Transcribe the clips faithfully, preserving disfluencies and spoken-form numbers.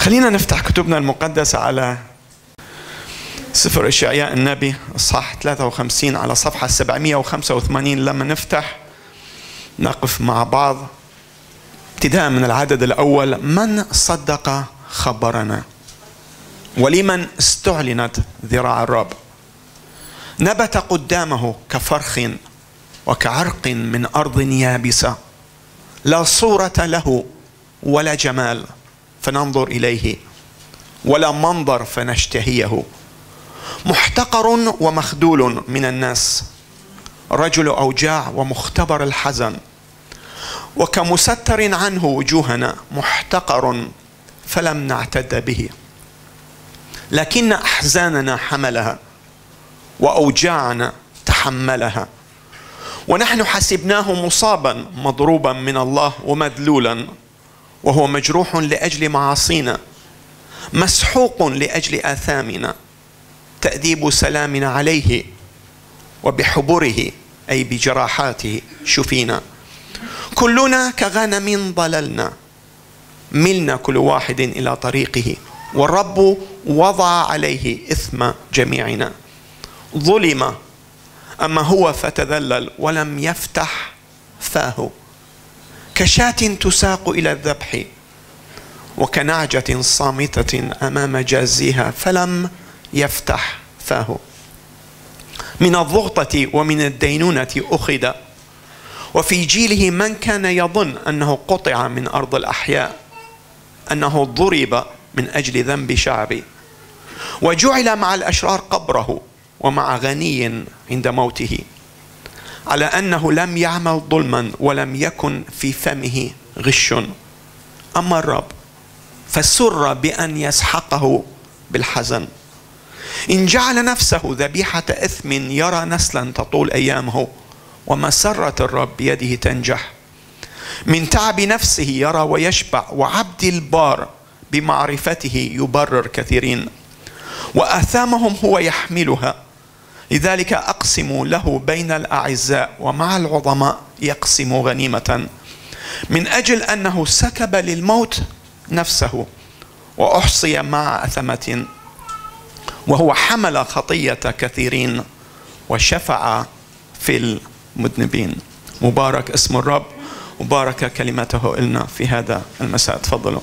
خلينا نفتح كتبنا المقدسة على سفر إشعياء النبي الصح ثلاثة وخمسين على صفحة سبعمائة وخمسة وثمانين. لما نفتح نقف مع بعض ابتداء من العدد الأول. من صدق خبرنا ولمن استعلنت ذراع الرب؟ نبت قدامه كفرخ وكعرق من أرض يابسة، لا صورة له ولا جمال فننظر إليه، ولا منظر فنشتهيه. محتقر ومخذول من الناس، رجل أوجاع ومختبر الحزن، وكمستر عنه وجوهنا، محتقر فلم نعتد به. لكن أحزاننا حملها وأوجاعنا تحملها، ونحن حسبناه مصابا مضروبا من الله ومذلولا، وهو مجروح لأجل معاصينا، مسحوق لأجل آثامنا. تأديب سلامنا عليه، وبحبره أي بجراحاته شفينا. كلنا كغنم ضللنا، ملنا كل واحد إلى طريقه، والرب وضع عليه إثم جميعنا. ظلم أما هو فتذلل ولم يفتح فاه، كشاة تساق إلى الذبح، وكنعجة صامتة أمام جازيها فلم يفتح فاه. من الضغطة ومن الدينونة أخذ، وفي جيله من كان يظن أنه قطع من أرض الأحياء، أنه ضرب من أجل ذنب شعبي، وجعل مع الأشرار قبره ومع غني عند موته، على أنه لم يعمل ظلما ولم يكن في فمه غش. أما الرب فسر بأن يسحقه بالحزن، إن جعل نفسه ذبيحة إثم يرى نسلا تطول أيامه، ومسرة الرب بيده تنجح. من تعب نفسه يرى ويشبع، وعبد البار بمعرفته يبرر كثيرين، وآثامهم هو يحملها. لذلك أقسم له بين الأعزاء، ومع العظماء يقسم غنيمة. من أجل أنه سكب للموت نفسه، وأحصي مع أثمة، وهو حمل خطية كثيرين، وشفع في المذنبين. مبارك اسم الرب، مبارك كلمته لنا في هذا المساء. تفضلوا.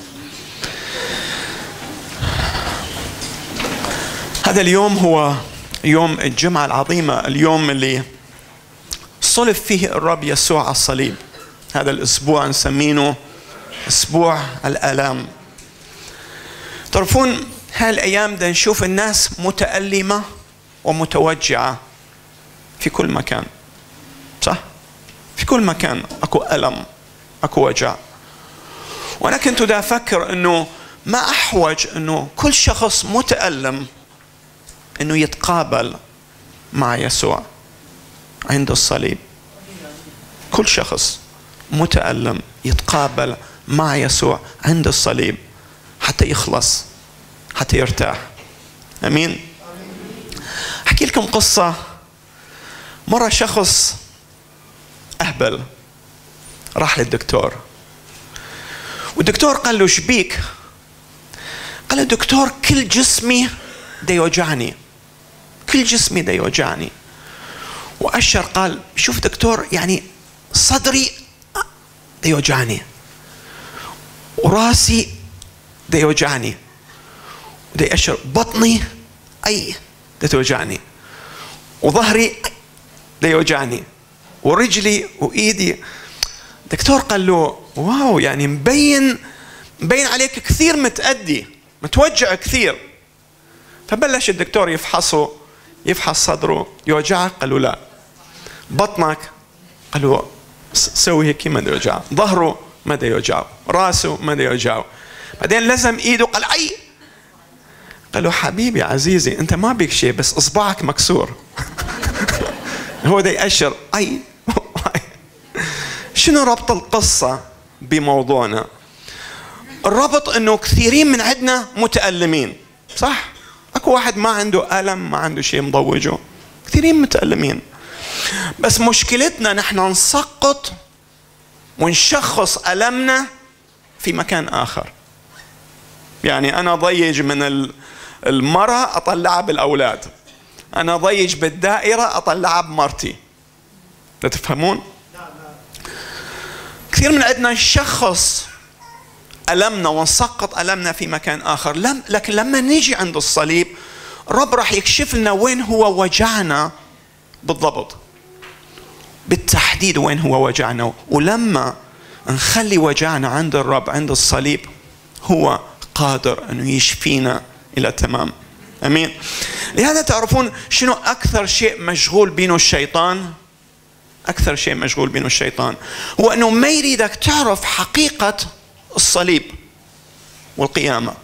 هذا اليوم هو يوم الجمعة العظيمة، اليوم اللي صلب فيه الرب يسوع على الصليب. هذا الأسبوع نسمينه أسبوع الآلام. تعرفون هالأيام ده نشوف الناس متألمة ومتوجعة في كل مكان، صح؟ في كل مكان أكو ألم، أكو وجع. وأنا كنت دا أفكر أنه ما أحوج أنه كل شخص متألم أنه يتقابل مع يسوع عند الصليب. كل شخص متألم يتقابل مع يسوع عند الصليب حتى يخلص، حتى يرتاح. أمين. أحكي لكم قصة. مرة شخص أهبل راح للدكتور، والدكتور قال له شبيك؟ قال له دكتور كل جسمي دا يوجعني، كل جسمي دا يوجعني. وأشر قال شوف دكتور، يعني صدري دا يوجعني، وراسي دا يوجعني، ودا يأشر بطني أي دا توجعني، وظهري دا يوجعني، ورجلي وإيدي. دكتور قال له واو، يعني مبين مبين عليك كثير متأدي، متوجع كثير. فبلش الدكتور يفحصه، يفحص صدره، يوجعك؟ قال له لا. بطنك؟ قال له سوي هيك ما دا يوجعه. ظهره ما دا يوجعه، راسه ما دا يوجعه. بعدين لزم ايده قال اي. قال له حبيبي عزيزي انت ما بيك شيء، بس اصبعك مكسور. هو دا يأشر اي. شنو ربط القصة بموضوعنا؟ الربط انه كثيرين من عندنا متألمين، صح؟ اكو واحد ما عنده ألم، ما عنده شيء مضوجه، كثيرين متألمين. بس مشكلتنا نحن نسقط ونشخص ألمنا في مكان آخر. يعني أنا ضيج من المرأة أطلعها بالأولاد، أنا ضيج بالدائرة أطلعها بمرتي. تفهمون؟ كثير من عندنا شخص ألمنا ونسقط ألمنا في مكان آخر، لم لكن لما نيجي عند الصليب رب راح يكشف لنا وين هو وجعنا بالضبط، بالتحديد وين هو وجعنا. ولما نخلي وجعنا عند الرب عند الصليب هو قادر أنه يشفينا إلى التمام. أمين. لهذا تعرفون شنو أكثر شيء مشغول بينه الشيطان؟ أكثر شيء مشغول بينه الشيطان هو أنه ما يريدك تعرف حقيقة الصليب والقيامة.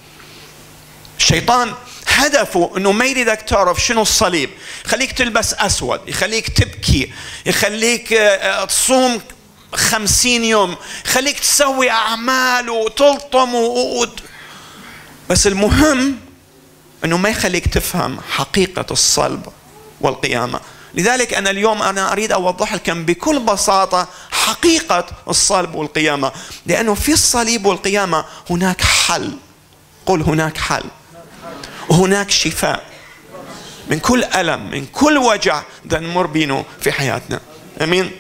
الشيطان هدفه أنه ما يريدك تعرف شنو الصليب، يخليك تلبس أسود، يخليك تبكي، يخليك تصوم خمسين يوم، يخليك تسوي أعمال وتلطم و... بس المهم أنه ما يخليك تفهم حقيقة الصلب والقيامة. لذلك أنا اليوم أنا أريد أوضح لكم بكل بساطة حقيقة الصلب والقيامة، لأنه في الصليب والقيامة هناك حل. قل هناك حل، وهناك شفاء من كل ألم، من كل وجع ده نمر بينه في حياتنا. أمين.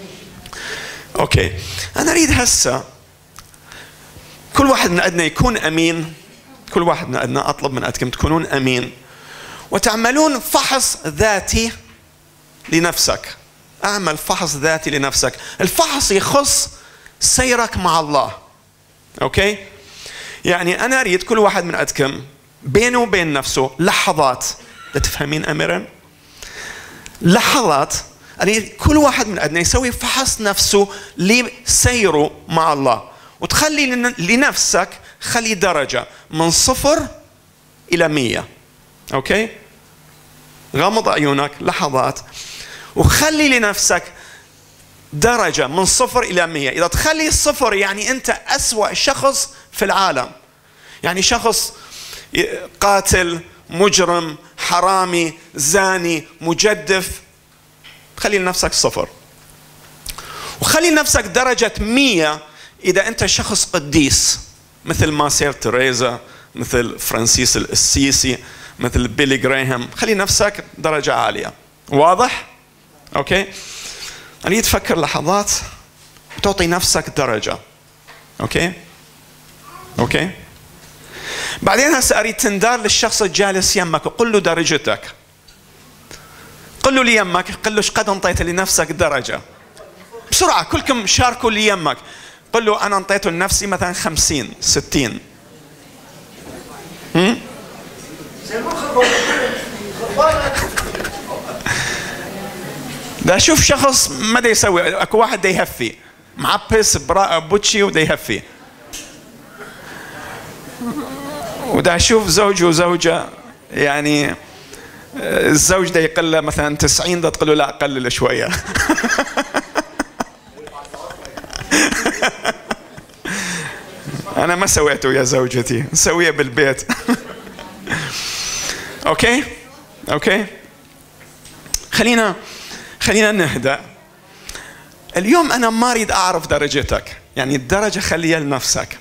أوكي، أنا أريد هسه كل واحد من عندنا يكون أمين. كل واحد من عندنا أطلب من عندكم تكونون أمين وتعملون فحص ذاتي لنفسك. أعمل فحص ذاتي لنفسك. الفحص يخص سيرك مع الله. أوكي؟ يعني أنا أريد كل واحد من عندكم بينه وبين نفسه لحظات. تفهمين أمرا؟ لحظات أريد كل واحد من عندنا يسوي فحص نفسه لسيره مع الله، وتخلي لنفسك خلي درجة من صفر إلى مية. أوكي؟ غمض عيونك لحظات وخلي لنفسك درجة من صفر إلى مية. إذا تخلي الصفر يعني أنت أسوأ شخص في العالم، يعني شخص قاتل، مجرم، حرامي، زاني، مجدف، خلي لنفسك صفر. وخلي لنفسك درجة مية إذا أنت شخص قديس، مثل ماسير تريزا، مثل فرانسيس السيسي، مثل بيلي جراهام. خلي نفسك درجة عالية. واضح؟ أوكي؟ أريد تفكر لحظات وتعطي نفسك درجة. أوكي؟ أوكي؟ بعدين هسه أريد تندار للشخص الجالس يمك وقل له درجتك. قل له ليمك، قل له ايش قد انطيت لنفسك درجة. بسرعة كلكم شاركوا لي يمك. قل له أنا انطيته لنفسي مثلا خمسين ستين. هم؟ ده شوف شخص ما دا يسوي، اكو واحد دا يهفي معبس بوتشي ودا يهفي، ودا اشوف زوج وزوجة يعني الزوج دا يقل مثلا تسعين، دا تقول له لا قلل شوية. أنا ما سويته يا زوجتي، نسويه بالبيت. أوكي؟ أوكي؟ خلينا خلينا نهدأ. اليوم أنا ما أريد أعرف درجتك، يعني الدرجة خليها لنفسك،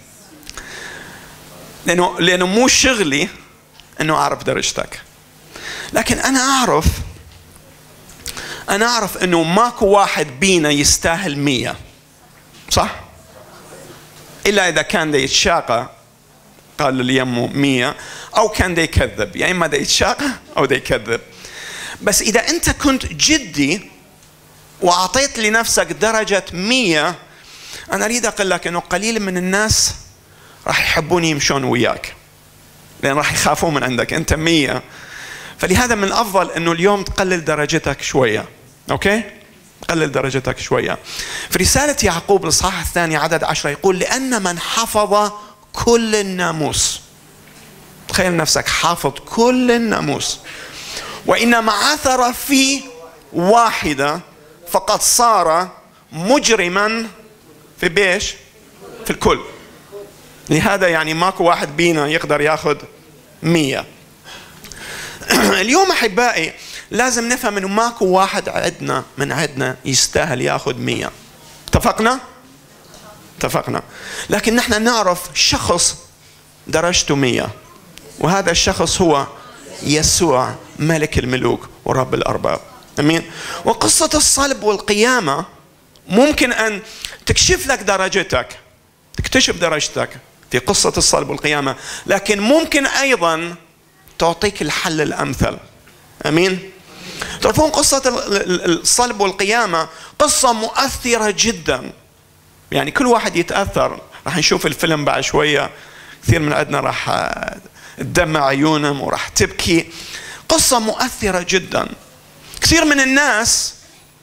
لأنه لأنه مو شغلي إنه أعرف درجتك، لكن أنا أعرف أنا أعرف إنه ماكو واحد بينا يستاهل مية، صح؟ إلا إذا كان دا يتشاقى قال ليمه مية، أو كان دا يكذب، يعني إما دا يتشاقى أو دا يكذب. بس إذا أنت كنت جدي وأعطيت لنفسك درجة مية، أنا أريد أقول لك إنه قليل من الناس راح يحبون يمشون وياك، لأن راح يخافوا من عندك أنت مية. فلهذا من الأفضل إنه اليوم تقلل درجتك شوية. أوكي؟ قلل درجتك شوية. في رسالة يعقوب الإصحاح الثاني عدد عشرة يقول: لأن من حفظ كل الناموس. تخيل نفسك حافظ كل الناموس، وإنما عثر في واحدة فقد صار مجرما في بيش في الكل. لهذا يعني ماكو واحد بينا يقدر ياخذ مية. اليوم أحبائي لازم نفهم إنه ماكو واحد عندنا من عندنا يستاهل ياخذ مية. اتفقنا؟ اتفقنا. لكن نحن نعرف شخص درجته مية، وهذا الشخص هو يسوع ملك الملوك ورب الأرباب. أمين. وقصة الصلب والقيامة ممكن أن تكشف لك درجتك، تكتشف درجتك في قصة الصلب والقيامة، لكن ممكن أيضا تعطيك الحل الأمثل. أمين. تعرفون قصة الصلب والقيامة قصة مؤثرة جدا، يعني كل واحد يتأثر. راح نشوف الفيلم بعد شوية، كثير من عندنا راح تدمع عيونهم وراح تبكي. قصة مؤثرة جدا. كثير من الناس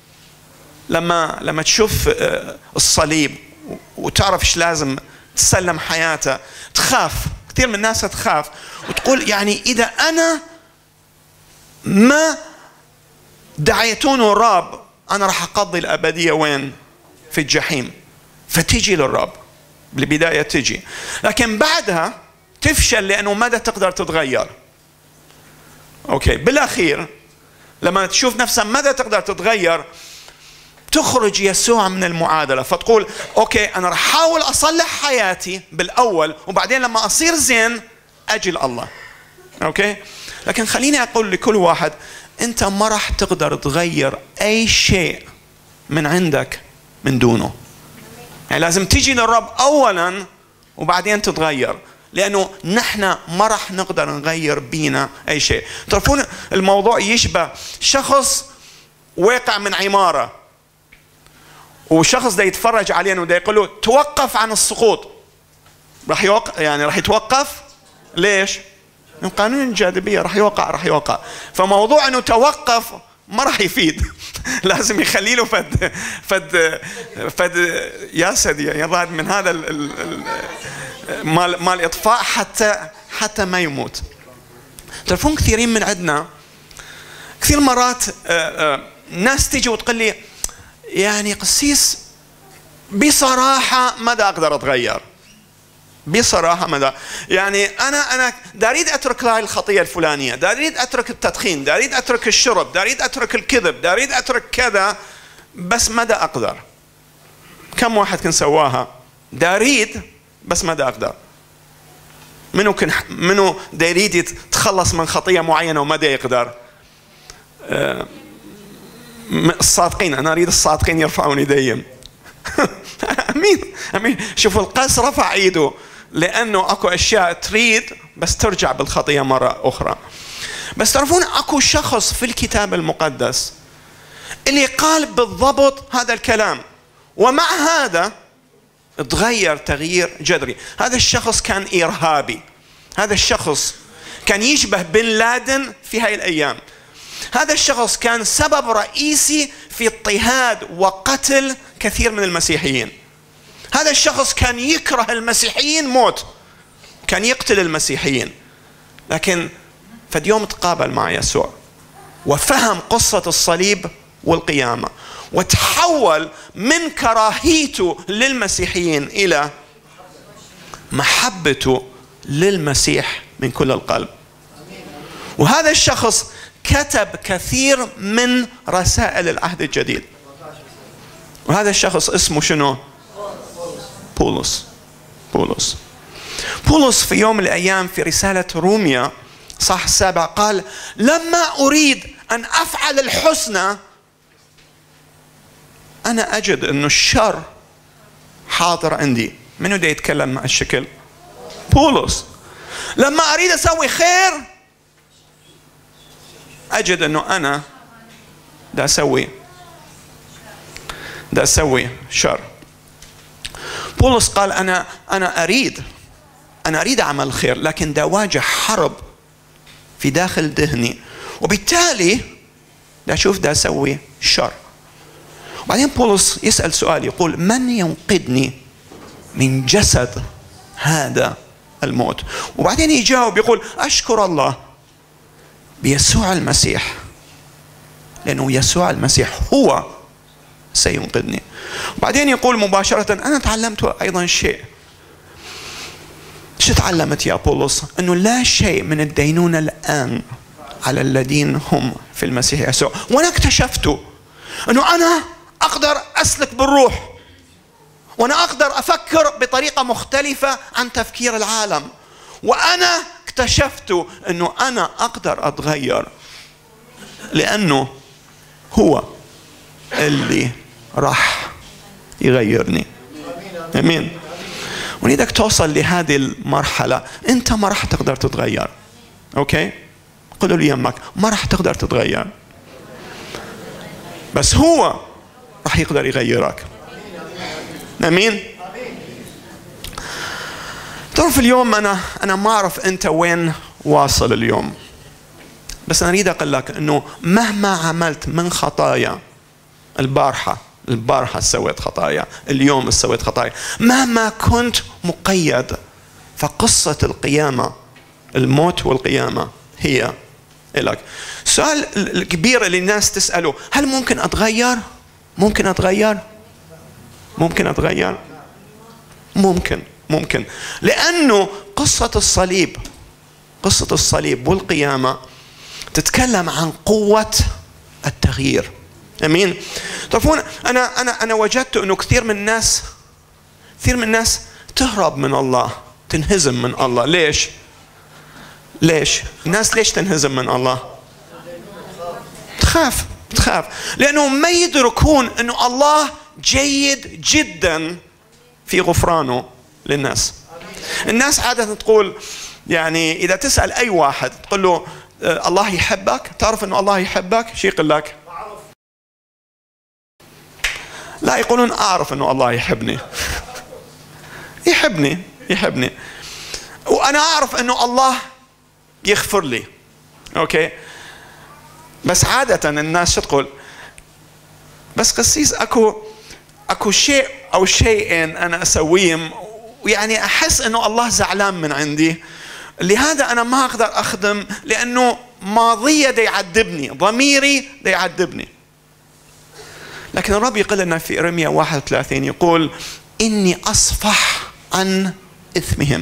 لما لما تشوف الصليب وتعرف ايش لازم تسلم حياته تخاف. كثير من الناس تخاف وتقول يعني إذا أنا ما دعيتونه الرب أنا راح أقضي الأبدية وين؟ في الجحيم. فتيجي للرب بالبداية تجي، لكن بعدها تفشل لأنه ماذا تقدر تتغير. أوكي، بالأخير لما تشوف نفسها ماذا تقدر تتغير تخرج يسوع من المعادلة، فتقول أوكي أنا راح أحاول أصلح حياتي بالأول، وبعدين لما أصير زين أجي الله. أوكي، لكن خليني أقول لكل واحد أنت ما راح تقدر تغير أي شيء من عندك من دونه. يعني لازم تيجي للرب أولا وبعدين تتغير، لأنه نحن ما راح نقدر نغير بينا أي شيء. تعرفون الموضوع يشبه شخص واقع من عمارة وشخص ده يتفرج علينا وده يقول له توقف عن السقوط، راح يوقف، يعني راح يتوقف. ليش؟ من قانون الجاذبية راح يوقع راح يوقع. فموضوع انه توقف ما راح يفيد. لازم يخلي له فد فد فد يا سدي يضاد من هذا ال ال مال مال اطفاء حتى حتى ما يموت. تعرفون كثيرين من عندنا كثير مرات ناس تيجي وتقول لي يعني قسيس بصراحة ماذا أقدر أتغير؟ بصراحة ماذا؟ يعني أنا أنا دا أريد أترك هاي الخطية الفلانية، دا أريد أترك التدخين، دا أريد أترك الشرب، دا أريد أترك الكذب، دا أريد أترك كذا، بس ماذا أقدر؟ كم واحد كان سواها؟ دا أريد بس ماذا أقدر؟ منو كن منو دا يريد يتخلص من خطية معينة وماذا يقدر؟ أه الصادقين، أنا أريد الصادقين يرفعون يديهم. أمين أمين. شوفوا القس رفع إيده لأنه أكو أشياء تريد بس ترجع بالخطية مرة أخرى. بس تعرفون أكو شخص في الكتاب المقدس اللي قال بالضبط هذا الكلام، ومع هذا تغير تغيير جذري. هذا الشخص كان إرهابي، هذا الشخص كان يشبه بن لادن في هاي الأيام. هذا الشخص كان سبب رئيسي في اضطهاد وقتل كثير من المسيحيين. هذا الشخص كان يكره المسيحيين موت، كان يقتل المسيحيين، لكن فد يوم تقابل مع يسوع وفهم قصة الصليب والقيامة، وتحول من كراهيته للمسيحيين إلى محبته للمسيح من كل القلب. وهذا الشخص كتب كثير من رسائل العهد الجديد. وهذا الشخص اسمه شنو؟ بولس. بولس بولس في يوم من الأيام في رسالة روميا صح السابع قال لما أريد أن أفعل الحسنى أنا أجد أنه الشر حاضر عندي. منو دا يتكلم مع الشكل؟ بولس. لما أريد أسوي خير أجد أنه أنا دا أسوي دا أسوي شر. بولس قال أنا أنا أريد أنا أريد أعمل الخير، لكن دا أواجه حرب في داخل ذهني، وبالتالي دا أشوف دا أسوي شر. وبعدين بولس يسأل سؤال يقول من ينقذني من جسد هذا الموت؟ وبعدين يجاوب يقول أشكر الله بيسوع المسيح، لأنه يسوع المسيح هو سينقذني. وبعدين يقول مباشرة أنا تعلمت أيضا شيء. شو تعلمت يا بولس؟ أنه لا شيء من الدينونة الآن على الذين هم في المسيح يسوع. وأنا اكتشفت أنه أنا أقدر أسلك بالروح، وأنا أقدر أفكر بطريقة مختلفة عن تفكير العالم، وأنا اكتشفت أنه أنا أقدر أتغير لأنه هو اللي راح يغيرني. أمين. ونريدك توصل لهذه المرحلة. أنت ما راح تقدر تتغير. أوكي؟ قولوا لي يمك ما راح تقدر تتغير، بس هو راح يقدر يغيرك. أمين. تعرف اليوم أنا أنا ما أعرف أنت وين واصل اليوم، بس أنا أريد أقول لك إنه مهما عملت من خطايا، البارحة البارحة سويت خطايا، اليوم سويت خطايا، مهما كنت مقيد، فقصة القيامة، الموت والقيامة هي إلك. السؤال الكبير اللي الناس تسأله، هل ممكن أتغير؟ ممكن أتغير؟ ممكن أتغير؟ ممكن ممكن لأنه قصة الصليب، قصة الصليب والقيامة تتكلم عن قوة التغيير. أمين. تعرفون أنا أنا أنا وجدت إنه كثير من الناس كثير من الناس تهرب من الله، تنهزم من الله. ليش؟ ليش؟ الناس ليش تنهزم من الله؟ تخاف تخاف لأنهم ما يدركون إنه الله جيد جدا في غفرانه للناس. الناس عادة تقول، يعني إذا تسأل أي واحد تقول له الله يحبك، تعرف إنه الله يحبك، شو يقول لك؟ لا، يقولون أعرف إنه الله يحبني. يحبني يحبني وأنا أعرف إنه الله يغفر لي. أوكي، بس عادة الناس شو تقول؟ بس قسيس أكو أكو شيء أو شيئين أنا أسويهم ويعني أحس إنه الله زعلان من عندي، لهذا أنا ما أقدر أخدم لأنه ماضية دي يعذبني، ضميري دي يعذبني. لكن الرب يقول لنا في إرميا واحد وثلاثين، يقول إني أصفح عن إثمهم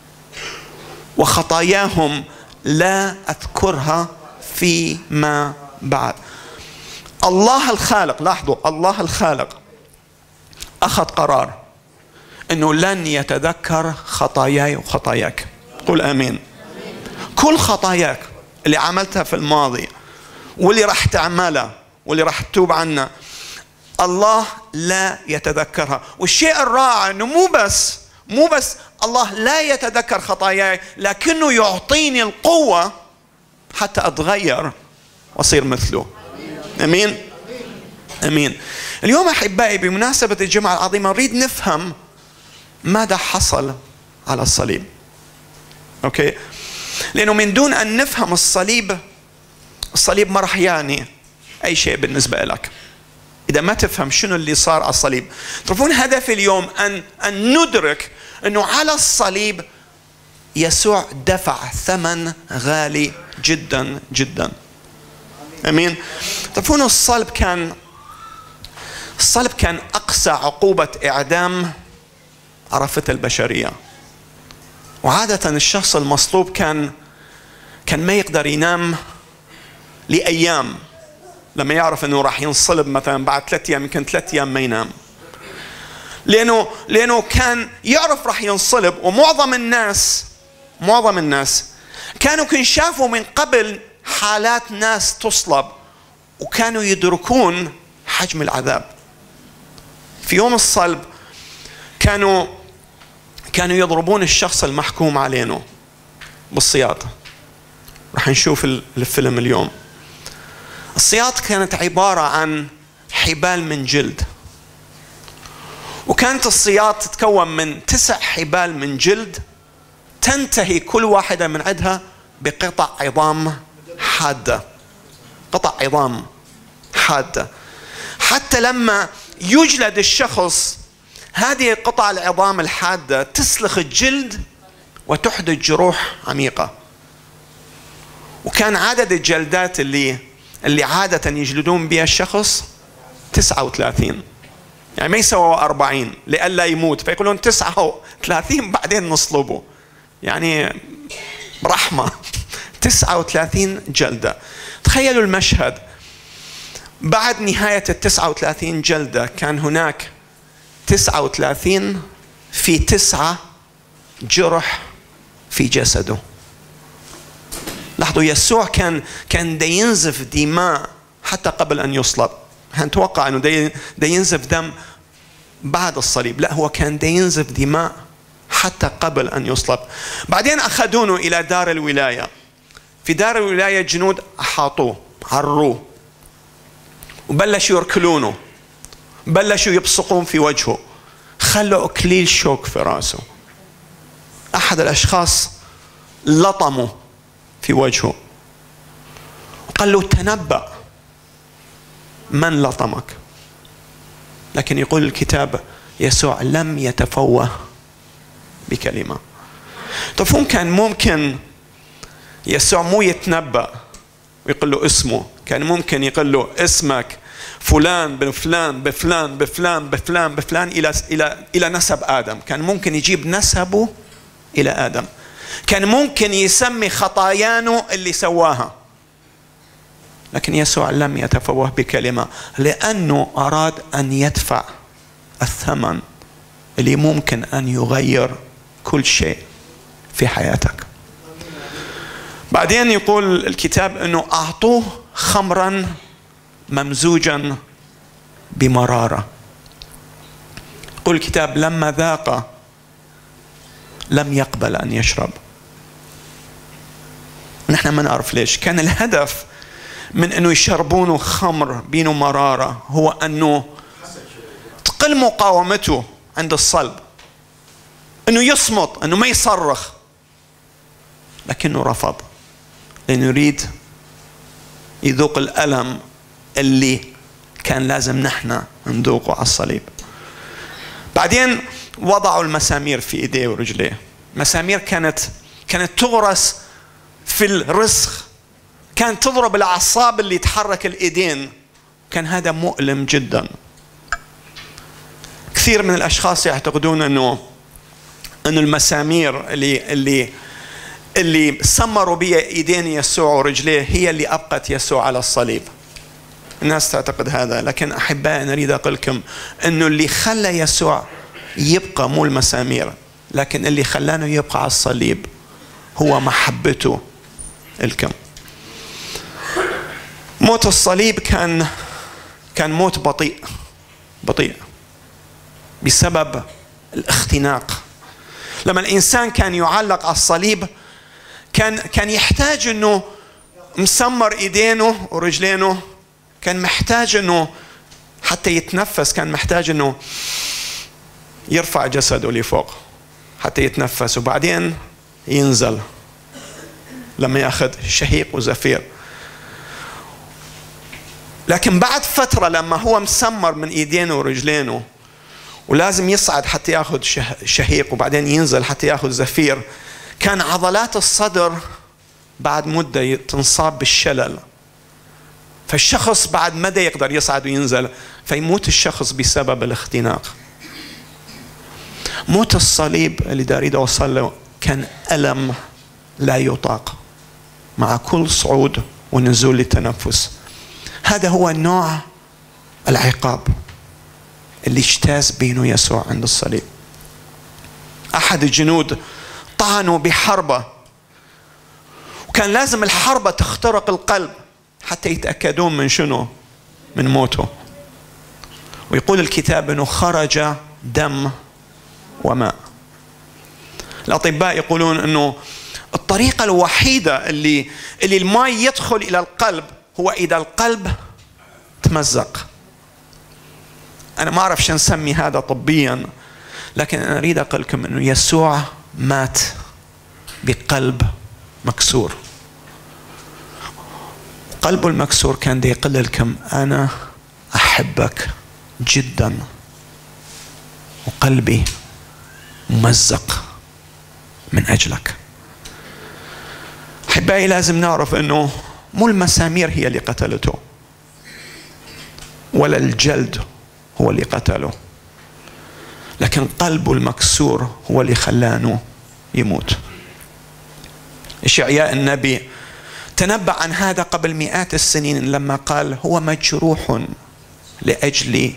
وخطاياهم لا أذكرها فيما بعد. الله الخالق، لاحظوا، الله الخالق أخذ قرار أنه لن يتذكر خطاياي وخطاياك. قل آمين. كل خطاياك اللي عملتها في الماضي واللي راح تعملها واللي راح تتوب عنها، الله لا يتذكرها. والشيء الرائع أنه مو بس مو بس الله لا يتذكر خطاياي، لكنه يعطيني القوة حتى أتغير وأصير مثله. أمين. أمين. اليوم أحبائي بمناسبة الجمعة العظيمة نريد نفهم ماذا حصل على الصليب. أوكي، لأنه من دون أن نفهم الصليب، الصليب ما راح يعني أي شيء بالنسبة لك إذا ما تفهم شنو اللي صار على الصليب. تعرفون هدفي اليوم أن أن ندرك أنه على الصليب يسوع دفع ثمن غالي جدا جدا. أمين. تعرفون الصلب كان الصلب كان أقسى عقوبة إعدام عرفتها البشرية. وعادة الشخص المصلوب كان كان ما يقدر ينام لأيام لما يعرف أنه راح ينصلب مثلا بعد ثلاثة أيام، يمكن ثلاثة أيام ما ينام، لأنه لأنه كان يعرف راح ينصلب. ومعظم الناس معظم الناس كانوا كن شافوا من قبل حالات ناس تصلب وكانوا يدركون حجم العذاب. في يوم الصلب كانوا كانوا يضربون الشخص المحكوم عليه بالسياط. راح نشوف الفيلم اليوم. السياط كانت عبارة عن حبال من جلد، وكانت السياط تتكون من تسع حبال من جلد تنتهي كل واحدة من عندها بقطع عظام حادة، قطع عظام حادة، حتى لما يجلد الشخص هذه قطع العظام الحادة تسلخ الجلد وتحدث جروح عميقة. وكان عدد الجلدات اللي اللي عادة يجلدون بها الشخص تسعة وثلاثين، يعني ما يسووا أربعين لئلا يموت، فيقولون تسعة وثلاثين بعدين نصلبه، يعني رحمة. تسعة وثلاثين جلدة. تخيلوا المشهد، بعد نهاية التسعة وثلاثين جلدة كان هناك تسعة وثلاثين في تسعة جرح في في جسده. لاحظوا يسوع كان كان دا ينزف دماء حتى قبل أن يصلب. هنتوقع أنه دا دا ينزف دم بعد الصليب، لا، هو كان دا ينزف دماء حتى قبل أن يصلب. بعدين أخذونه إلى دار الولاية. في دار الولاية جنود أحاطوه، عروه، وبلشوا يركلونه، بلشوا يبصقون في وجهه، خلوا أكليل شوك في رأسه. أحد الأشخاص لطمه في وجهه وقال له تنبأ من لطمك. لكن يقول الكتاب يسوع لم يتفوه بكلمة. تفهم كان ممكن يسوع مو يتنبأ ويقول له اسمه، كان ممكن يقول له اسمك فلان بن فلان بفلان بفلان بفلان بفلان إلى إلى إلى نسب آدم. كان ممكن يجيب نسبه إلى آدم. كان ممكن يسمي خطايانه اللي سواها. لكن يسوع لم يتفوه بكلمة، لأنه أراد أن يدفع الثمن اللي ممكن أن يغير كل شيء في حياتك. بعدين يقول الكتاب أنه أعطوه خمرا ممزوجا بمرارة. يقول الكتاب لما ذاق لم يقبل أن يشرب. نحن ما نعرف ليش. كان الهدف من أنه يشربونه خمر بينه مرارة هو أنه تقل مقاومته عند الصلب، أنه يصمت، أنه ما يصرخ. لكنه رفض، لأنه يريد يذوق الألم اللي كان لازم نحن نذوقه على الصليب. بعدين وضعوا المسامير في ايديه ورجليه. مسامير كانت كانت تغرس في الرسخ، كانت تضرب الاعصاب اللي تحرك الايدين. كان هذا مؤلم جدا. كثير من الاشخاص يعتقدون انه انه المسامير اللي اللي اللي سمروا بها ايدين يسوع ورجليه هي اللي ابقت يسوع على الصليب. الناس تعتقد هذا، لكن احبائي انا اريد اقول لكم انه اللي خلى يسوع يبقى مو المسامير، لكن اللي خلانه يبقى على الصليب هو محبته الكم. موت الصليب كان كان موت بطيء بطيء بسبب الاختناق. لما الانسان كان يعلق على الصليب كان كان يحتاج انه مسمر ايدينه ورجلينه، كان محتاج انه حتى يتنفس، كان محتاج انه يرفع جسده لفوق حتى يتنفس، وبعدين ينزل لما ياخذ شهيق وزفير. لكن بعد فترة لما هو مسمر من ايدينه ورجلينه ولازم يصعد حتى ياخذ شهيق وبعدين ينزل حتى ياخذ زفير، كان عضلات الصدر بعد مدة تنصاب بالشلل، فالشخص بعد مدى يقدر يصعد وينزل، فيموت الشخص بسبب الاختناق. موت الصليب اللي دا أريد أوصل له كان ألم لا يطاق مع كل صعود ونزول للتنفس. هذا هو نوع العقاب اللي اجتاز بينه يسوع عند الصليب. أحد الجنود طعنوا بحربة، وكان لازم الحربة تخترق القلب حتى يتأكدون من شنو؟ من موته. ويقول الكتاب أنه خرج دم وماء. الأطباء يقولون أنه الطريقة الوحيدة اللي اللي الماء يدخل إلى القلب هو إذا القلب تمزق. أنا ما أعرف شو نسمي هذا طبيا، لكن أنا أريد أقول لكم أنه يسوع مات بقلب مكسور. قلبه المكسور كان دي يقول لكم أنا أحبك جدا وقلبي ممزق من أجلك. أحبائي لازم نعرف أنه مو المسامير هي اللي قتلته ولا الجلد هو اللي قتله، لكن قلبه المكسور هو اللي خلانه يموت. إشعياء النبي تنبأ عن هذا قبل مئات السنين لما قال هو مجروح لأجل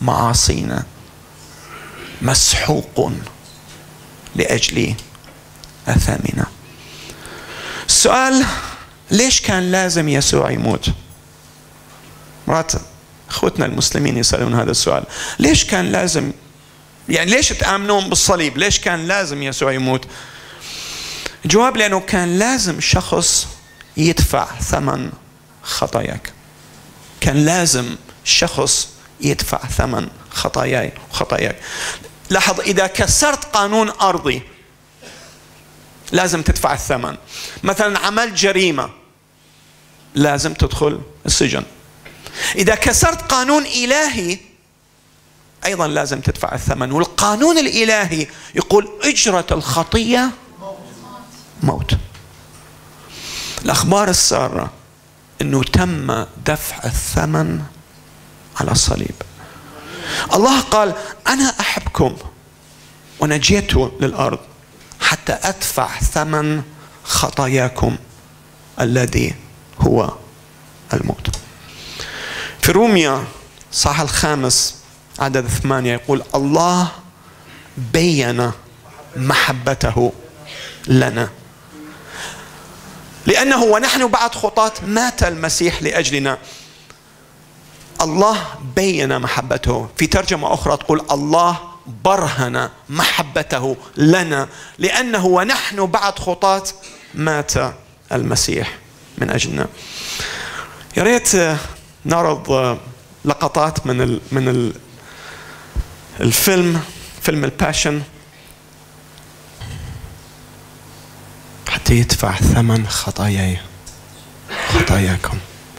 معاصينا، مسحوق لأجل الثامنة. السؤال: ليش كان لازم يسوع يموت؟ مرات اخوتنا المسلمين يسألون هذا السؤال، ليش كان لازم، يعني ليش تآمنون بالصليب؟ ليش كان لازم يسوع يموت؟ جواب: لأنه كان لازم شخص يدفع ثمن خطاياك. كان لازم شخص يدفع ثمن خطاياي وخطاياك. لاحظ، إذا كسرت قانون أرضي لازم تدفع الثمن. مثلا عملت جريمة لازم تدخل السجن. إذا كسرت قانون إلهي أيضا لازم تدفع الثمن. والقانون الإلهي يقول أجرة الخطية موت. الأخبار السارة أنه تم دفع الثمن على الصليب. الله قال: أنا أحبكم وأنا جئت للأرض حتى أدفع ثمن خطاياكم الذي هو الموت. في روميا صح الخامس عدد ثمانية يقول: الله بين محبته لنا لأنه ونحن بعد خطاة مات المسيح لأجلنا. الله بين محبته. في ترجمة أخرى تقول: الله برهن محبته لنا لأنه ونحن بعد خطاة مات المسيح من أجلنا. يا ريت نعرض لقطات من ال من ال الفيلم فيلم الباشن حتى يدفع ثمن خطاياي خطاياكم.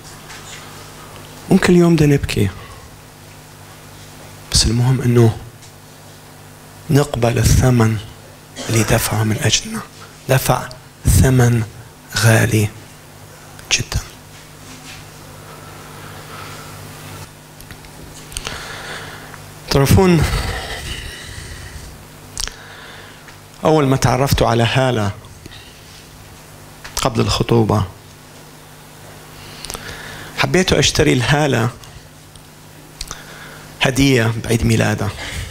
ممكن اليوم ده نبكي، بس المهم انه نقبل الثمن اللي دفعه من اجلنا. دفع ثمن غالي جدا. تعرفون، اول ما تعرفت على هالة قبل الخطوبة حبيت اشتري الهالة هدية بعيد ميلادها.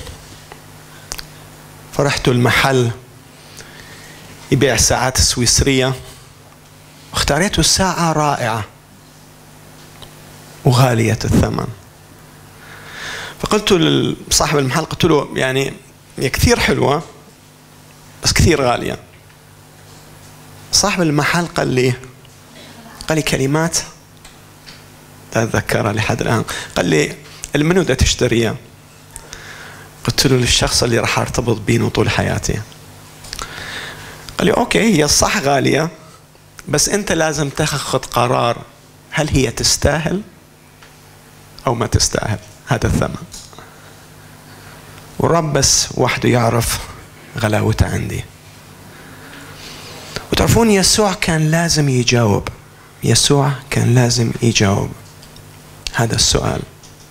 فرحت المحل يبيع ساعات سويسرية واختاريت ساعة رائعة وغالية الثمن. فقلت لصاحب المحل، قلت له يعني هي كثير حلوة بس كثير غالية. صاحب المحل قال لي قال لي كلمات لا أتذكرها لحد الآن. قال لي: المنو ده تشتريها؟ قلت له: للشخص اللي راح ارتبط بينه طول حياتي. قال لي: أوكي، هي صح غالية بس أنت لازم تاخذ قرار هل هي تستاهل أو ما تستاهل هذا الثمن. والرب بس وحده يعرف غلاوته عندي. وتعرفون، يسوع كان لازم يجاوب. يسوع كان لازم يجاوب هذا السؤال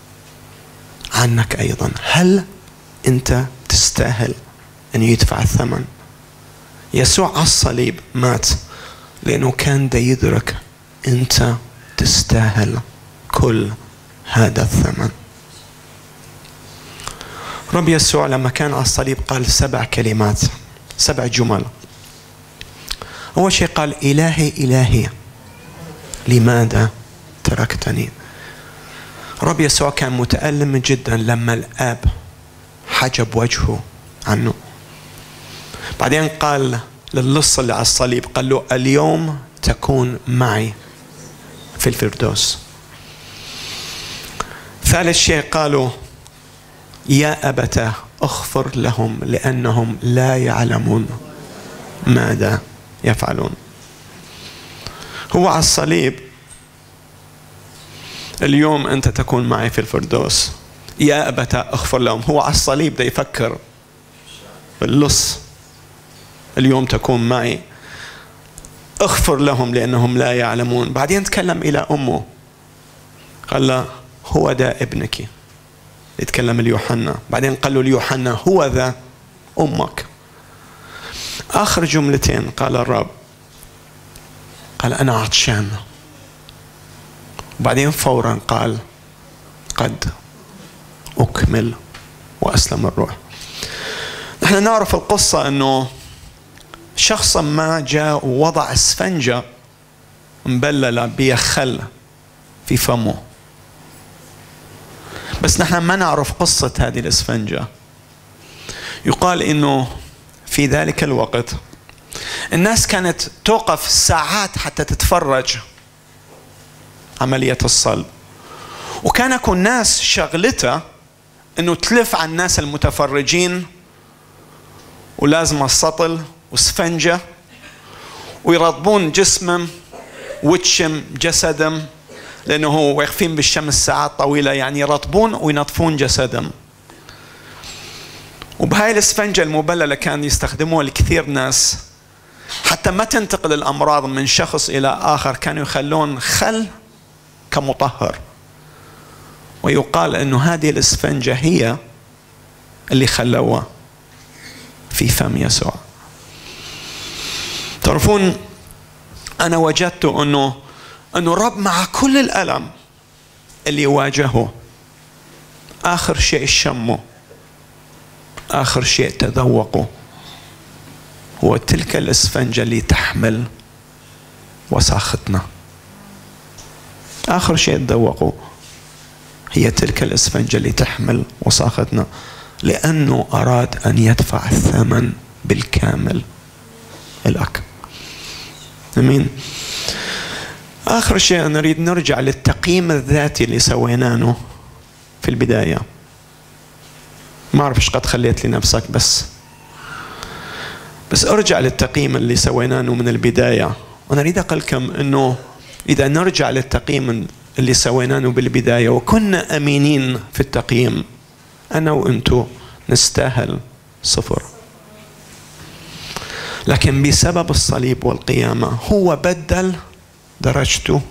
عنك أيضا. هل أنت تستاهل أن يدفع الثمن؟ يسوع على الصليب مات لأنه كان دا يدرك أنت تستاهل كل هذا الثمن. رب يسوع لما كان على الصليب قال سبع كلمات، سبع جمل. أول شيء قال: إلهي إلهي لماذا تركتني؟ رب يسوع كان متألم جدا لما الآب حجب وجهه عنه. بعدين قال للص اللي على الصليب، قال له: اليوم تكون معي في الفردوس. ثالث شيء قالوا: يا أبتاه اغفر لهم لأنهم لا يعلمون ماذا يفعلون. هو على الصليب: اليوم أنت تكون معي في الفردوس. يا أبتاه اغفر لهم. هو على الصليب ده يفكر باللص: اليوم تكون معي، اغفر لهم لأنهم لا يعلمون. بعدين تكلم إلى أمه قال له: هو ذا ابنك. يتكلم ليوحنا. بعدين قال له ليوحنا: هو ذا أمك. آخر جملتين قال الرب، قال: أنا عطشان. بعدين فورا قال: قد أكمل، وأسلم الروح. نحن نعرف القصة أنه شخص ما جاء ووضع اسفنجة مبللة بيخل في فمه، بس نحن ما نعرف قصة هذه الاسفنجة. يقال انه في ذلك الوقت الناس كانت توقف ساعات حتى تتفرج عملية الصلب، وكان يكون ناس شغلتها انه تلف على الناس المتفرجين ولازمة السطل وسفنجة ويرطبون جسمهم وجهم جسدهم، لأنه هو واقفين بالشمس ساعات طويلة، يعني يرطبون وينظفون جسدهم. وبهاي الاسفنجة المبللة كان يستخدموها الكثير ناس حتى ما تنتقل الأمراض من شخص إلى آخر، كانوا يخلون خل كمطهر. ويقال أنه هذه الاسفنجة هي اللي خلوها في فم يسوع. تعرفون أنا وجدت أنه أنه الرب مع كل الألم اللي واجهه آخر شيء شمه، آخر شيء تذوقه هو تلك الاسفنجة اللي تحمل وساختنا. آخر شيء تذوقه هي تلك الاسفنجة اللي تحمل وساختنا، لأنه أراد أن يدفع الثمن بالكامل لك. أمين. آخر شيء نريد نرجع للتقييم الذاتي اللي سويناه في البداية. ما أعرف إيش قد خليت لنفسك، بس بس أرجع للتقييم اللي سويناه من البداية. وأنا أريد أقولكم إنه إذا نرجع للتقييم اللي سويناه بالبداية وكنا أمينين في التقييم، أنا وأنتو نستاهل صفر. لكن بسبب الصليب والقيامة هو بدل درجته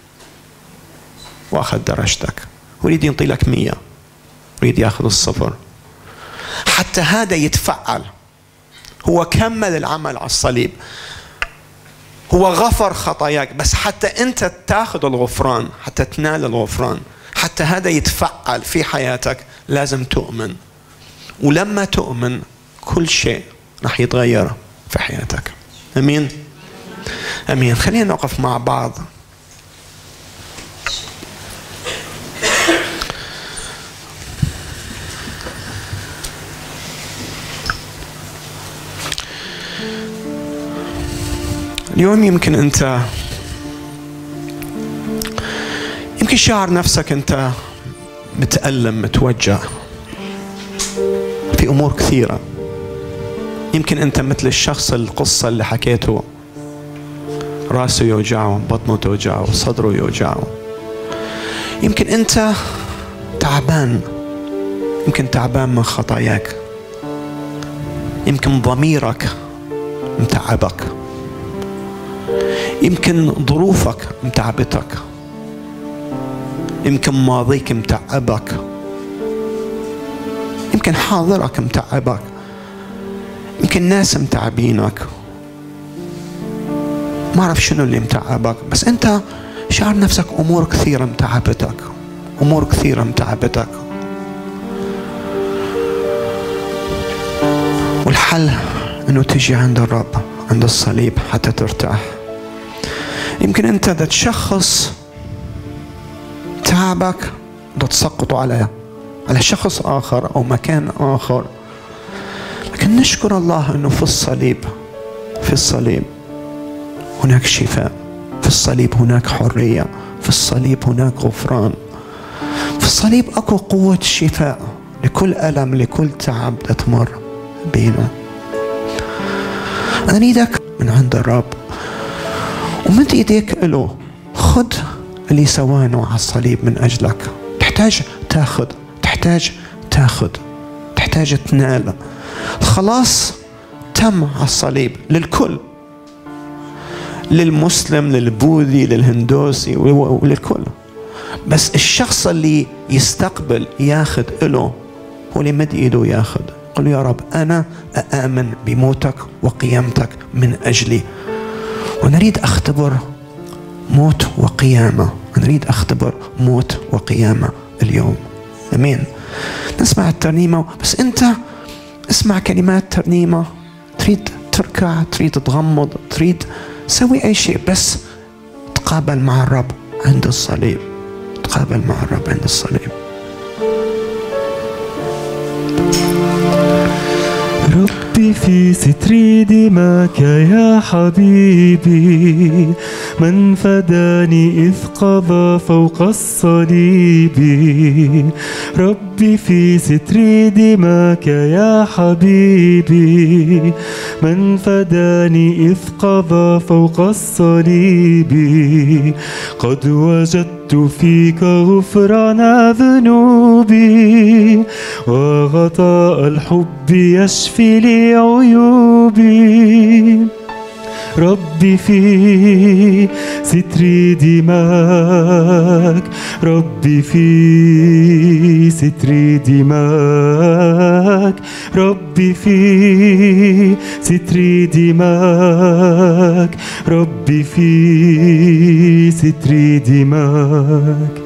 وأخذ درجتك، ويريد ينطي لك مية، يريد يأخذ الصفر. حتى هذا يتفعل. هو كمل العمل على الصليب، هو غفر خطاياك، بس حتى أنت تأخذ الغفران، حتى تنال الغفران، حتى هذا يتفعل في حياتك لازم تؤمن. ولما تؤمن كل شيء راح يتغير في حياتك. أمين. أمين. خلينا نقف مع بعض. اليوم يمكن أنت يمكن شعر نفسك أنت متألم متوجع في أمور كثيرة. يمكن أنت مثل الشخص القصة اللي حكيته، راسه يوجعه، بطنه توجعه، صدره يوجعه. يمكن أنت تعبان، يمكن تعبان من خطاياك، يمكن ضميرك متعبك، يمكن ظروفك متعبتك، يمكن ماضيك متعبك، يمكن حاضرك متعبك، يمكن ناس متعبينك. ما أعرف شنو اللي متعبك، بس أنت شعر نفسك أمور كثيرة متعبتك، أمور كثيرة متعبتك. والحل أنه تجي عند الرب، عند الصليب، حتى ترتاح. يمكن أنت دا تشخص تعبك دا تسقطه على على شخص آخر أو مكان آخر، لكن نشكر الله أنه في الصليب في الصليب هناك شفاء، في الصليب هناك حرية، في الصليب هناك غفران، في الصليب أكو قوة شفاء لكل ألم، لكل تعب تمر بينا. أنا أريدك من عند الرب ومد إيديك له، خد اللي سوانه على الصليب من أجلك. تحتاج تاخذ، تحتاج تاخذ، تحتاج تنال. خلاص تم على الصليب للكل، للمسلم، للبوذي، للهندوسي، وللكل. بس الشخص اللي يستقبل ياخذ له هو اللي مد إيده ياخذ. قل له يا رب أنا أآمن بموتك وقيامتك من أجلي، ونريد أختبر موت وقيامة، نريد أختبر موت وقيامة اليوم. أمين. نسمع الترنيمة، بس أنت اسمع كلمات ترنيمة تريد تركع، تريد تغمض، تريد سوي أي شيء، بس تقابل مع الرب عند الصليب. تقابل مع الرب عند الصليب. ربي في ستر دماك يا حبيبي، من فداني إذ قضى فوق الصليب. ربي في ستر دماك يا حبيبي، من فداني إذ قضى فوق الصليب. قد وجدت فيك غفران ذنوبي، وغطاء الحب يشفي لي عيوبي. ربي في ستر دماك، ربي في ستر دماك، ربي في ستر دماك، ربي في ستر دماك.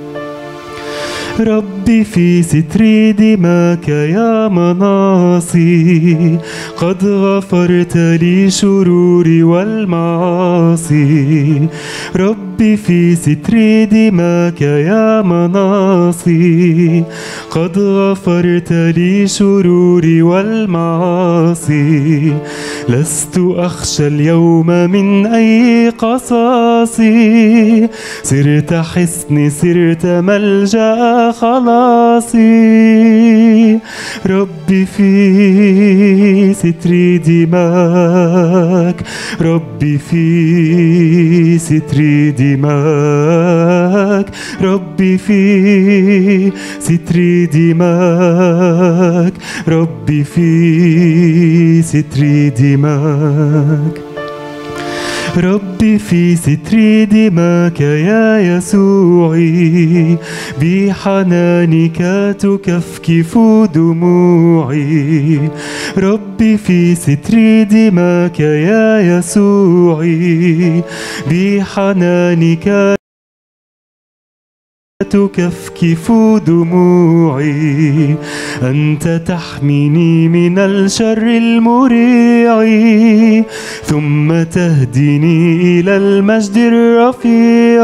ربي في ستر دماك يا مناصي، قد غفرت لي شروري والمعاصي. ربي في ستر دماك يا مناصي، قد غفرت لي شروري والمعاصي. لست أخشى اليوم من أي قصاصي، صرت حصني، صرت ملجأ خلاصي. ربي في ستر دماك، ربي في ستر دماك، ربي في ستر دماك، ربي في ستر دماك. ربي في ستر دماك يا يسوعي، بحنانك تكفكف دموعي. ربي في ستر دماك يا يسوعي، بحنانك تكفكف دموعي. أنت تحميني من الشر المريع، ثم تهديني إلى المجد الرفيع.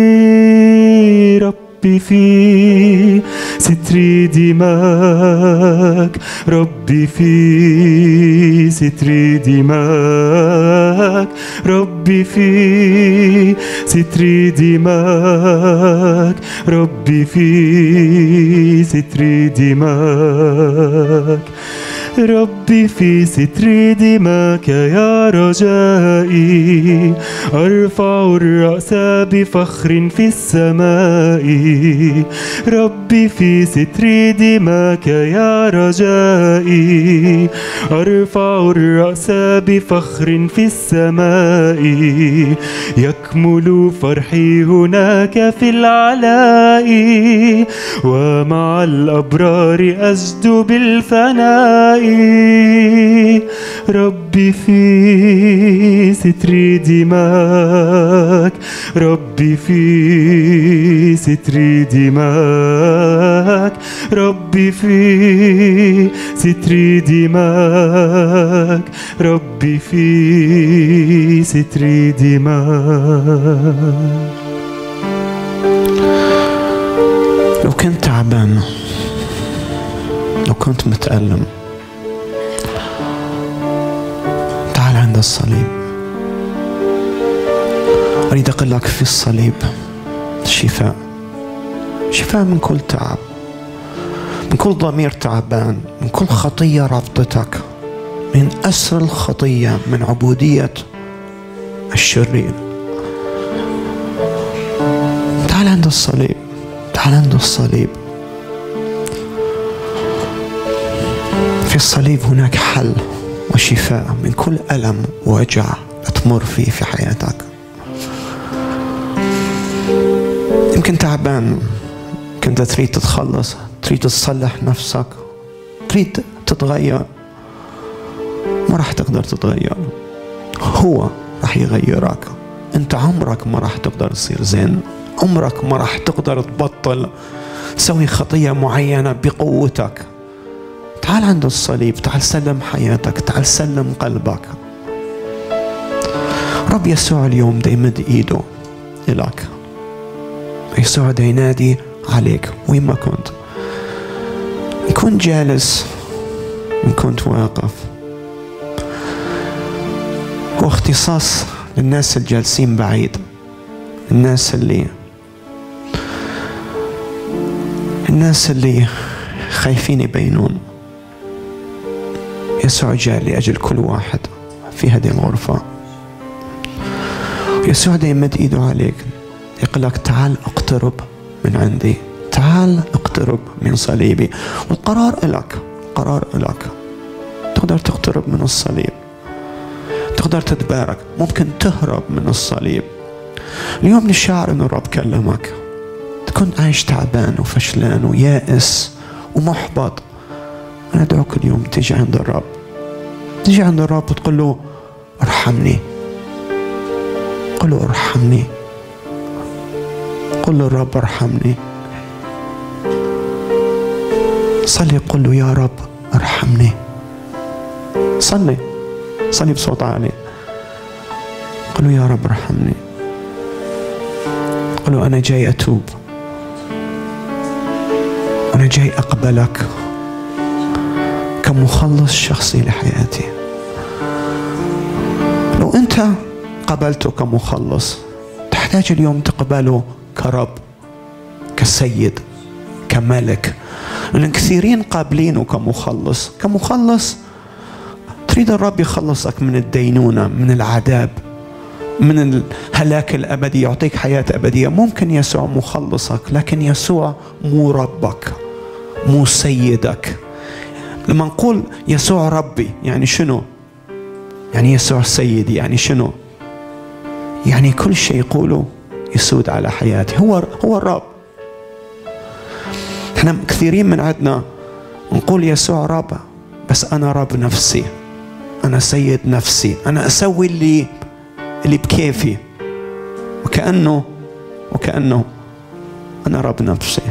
ربي في ستر دماك، ربي في ستر دماك، ربي في ستر دماك، ربي في ستر دماك. ربي في ستر دماك يا رجائي، أرفع الرأس بفخر في السماء. ربي في ستر دماك يا رجائي، أرفع الرأس بفخر في السماء. يكمل فرحي هناك في العلاء، ومع الأبرار أجد بالفناء. ربي في ستر دماك، ربي في ستر دماك، ربي في ستر دماك، ربي في ستر دماك. لو كنت تعبان، لو كنت متألم، تعال عند الصليب. أريد أقول لك في الصليب شفاء، شفاء من كل تعب، من كل ضمير تعبان، من كل خطية رابطتك، من أسر الخطية، من عبودية الشرير. تعال عند الصليب، تعال عند الصليب. في الصليب هناك حل وشفاء من كل ألم ووجع تمر فيه في حياتك. يمكن تعبان، كنت تريد تتخلص، تريد تصلح نفسك، تريد تتغير، ما راح تقدر تتغير. هو راح يغيرك. انت عمرك ما راح تقدر تصير زين، عمرك ما راح تقدر تبطل تسوي خطية معينة بقوتك. تعال عند الصليب، تعال سلم حياتك، تعال سلم قلبك. رب يسوع اليوم دا يمد ايده إلك. يسوع دا ينادي عليك وين ما كنت، إن كنت جالس إن كنت واقف. هو اختصاص للناس الجالسين بعيد، الناس اللي الناس اللي خايفين يبينون. يسوع جاء لأجل كل واحد في هذه الغرفة. يسوع دا يمد ايده عليك يقول لك تعال اقترب من عندي، تعال اقترب من صليبي. والقرار إلك، قرار إلك. تقدر تقترب من الصليب، تقدر تتبارك، ممكن تهرب من الصليب. اليوم نشعر ان الرب كلمك، تكون عايش تعبان وفشلان ويائس ومحبط. انا ادعوك اليوم تيجي عند الرب، تيجي عند الرب وتقول له ارحمني. قل له ارحمني، قل له الرب ارحمني. صلي قل له يا رب ارحمني. صلي صلي بصوت عالي، قل له يا رب ارحمني. قل له أنا جاي أتوب، أنا جاي أقبلك كمخلص شخصي لحياتي. لو أنت قبلته كمخلص، تحتاج اليوم تقبله كرب، كسيد، كملك. لأن كثيرين قابلينه كمخلص، كمخلص تريد الرب يخلصك من الدينونة، من العذاب، من الهلاك الأبدي، يعطيك حياة أبدية. ممكن يسوع مخلصك، لكن يسوع مو ربك، مو سيدك. لما نقول يسوع ربي يعني شنو؟ يعني يسوع سيدي. يعني شنو؟ يعني كل شيء يقوله يسود على حياتي. هو هو الرب. احنا كثيرين من عندنا نقول يسوع رب، بس أنا رب نفسي، أنا سيد نفسي، أنا أسوي اللي اللي بكيفي، وكأنه وكأنه أنا رب نفسي.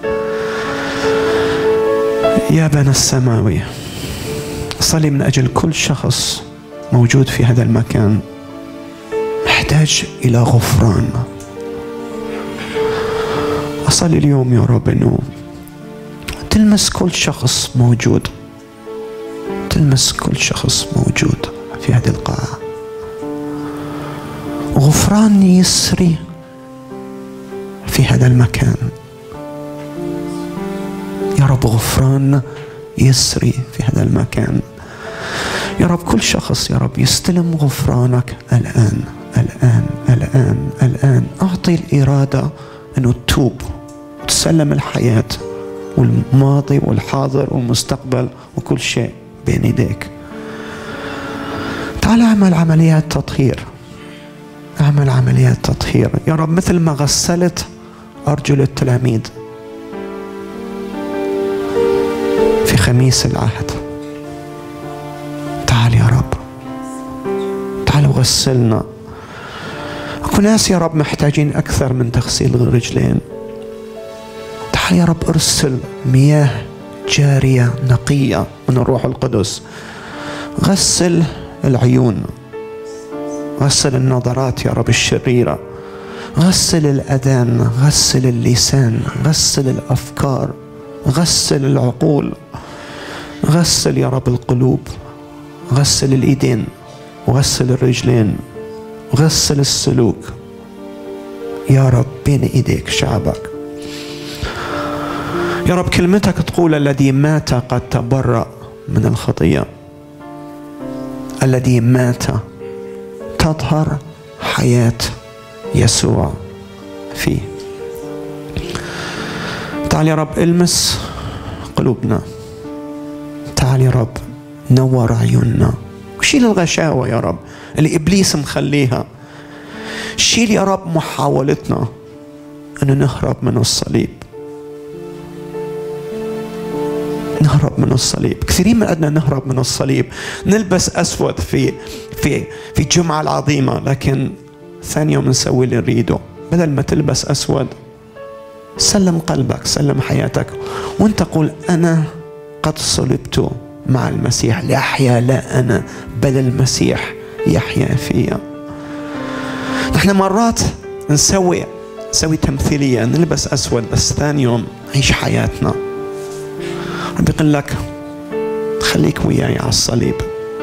يا أبانا السماوي، صلي من أجل كل شخص موجود في هذا المكان محتاج إلى غفران. أصلي اليوم يا رب أنه تلمس كل شخص موجود، تلمس كل شخص موجود في هذه القاعة. غفران يسري في هذا المكان يا رب، غفران يسري في هذا المكان يا رب. كل شخص يا رب يستلم غفرانك الآن الآن الآن الآن. أعطي الإرادة أنه تتوب وتسلم الحياة والماضي والحاضر والمستقبل وكل شيء بين يديك. تعال اعمل عمليات تطهير، اعمل عمليات تطهير يا رب، مثل ما غسلت أرجل التلاميذ في خميس العهد. تعال يا رب، تعال وغسلنا. أكو ناس يا رب محتاجين أكثر من تغسيل الرجلين. تعال يا رب ارسل مياه جارية نقية من الروح القدس. غسل العيون، غسل النظرات يا رب الشريرة، غسل الأذان، غسل اللسان، غسل الأفكار، غسل العقول، غسل يا رب القلوب، غسل الإيدين وغسل الرجلين، غسل السلوك يا رب بين إيديك شعبك. يا رب كلمتك تقول الذي مات قد تبرأ من الخطية، الذي مات تظهر حياة يسوع فيه. تعال يا رب المس قلوبنا، تعال يا رب نور عيوننا، وشيل الغشاوة يا رب اللي إبليس مخليها. شيل يا رب محاولتنا أنه نهرب من الصليب، نهرب من الصليب. كثيرين من عندنا نهرب من الصليب، نلبس أسود في في في الجمعة العظيمة، لكن ثاني يوم نسوي اللي نريده. بدل ما تلبس أسود سلم قلبك، سلم حياتك، وانت قول أنا قد صلبت مع المسيح لأحيا لا أنا بل المسيح يحيا فيا. احنا مرات نسوي نسوي تمثيلية، نلبس أسود، بس ثاني يوم نعيش حياتنا. رب يقول لك خليك وياي على الصليب.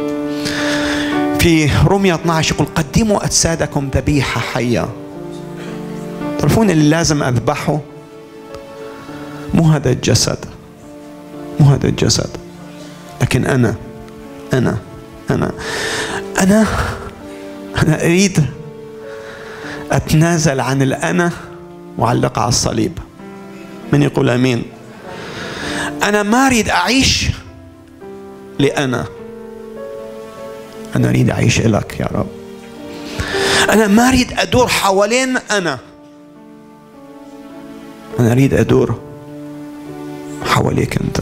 في رومية اثني عشر يقول قدموا أجسادكم ذبيحة حية. تعرفون اللي لازم أذبحه مو هذا الجسد، مو هذا الجسد، لكن أنا أنا أنا أنا أنا أريد أتنازل عن الأنا وأعلق على الصليب. من يقول أمين؟ أنا ما أريد أعيش لأنا، أنا أريد أعيش لك يا رب. أنا ما أريد أدور حوالين أنا، أنا أريد أدور حواليك أنت.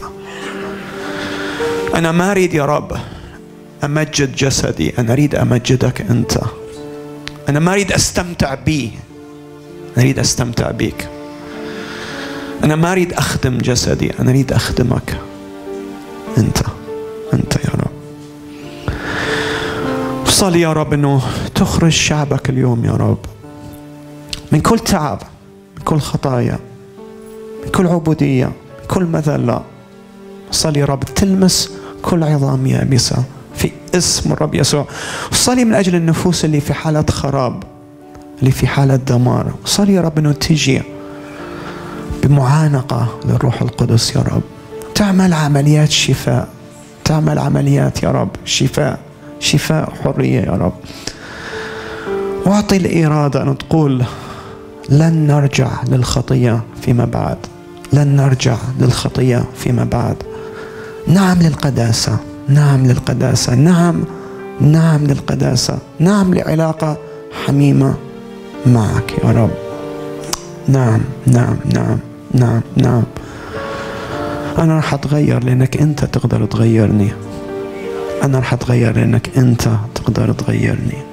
أنا ما أريد يا رب أمجد جسدي، أنا أريد أمجدك أنت. أنا ما أريد أستمتع بي، أنا أريد أستمتع بيك. أنا ما أريد أخدم جسدي، أنا أريد أخدمك أنت، أنت يا رب. صلي يا رب أنه تخرج شعبك اليوم يا رب من كل تعب، من كل خطايا، من كل عبودية، من كل مذلة. صلي يا رب تلمس كل عظام يابسة في اسم الرب يسوع. صلي من أجل النفوس اللي في حالة خراب، اللي في حالة دمار. صلي يا رب أنه تجي بمعانقة للروح القدس يا رب، تعمل عمليات شفاء، تعمل عمليات يا رب شفاء، شفاء حرية يا رب. واعطي الإرادة أن تقول لن نرجع للخطية فيما بعد، لن نرجع للخطية فيما بعد. نعم للقداسة، نعم للقداسة، نعم نعم للقداسة، نعم لعلاقة حميمة معك يا رب. نعم نعم نعم نعم نعم. أنا راح أتغير لأنك أنت تقدر تغيرني. أنا راح أتغير لأنك أنت تقدر تغيرني.